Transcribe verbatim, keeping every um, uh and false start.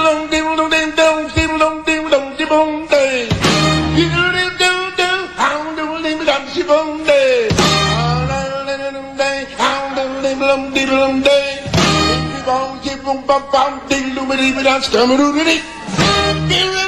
Bum bum bum, ding doo dee dee, dance, come on, doo dee.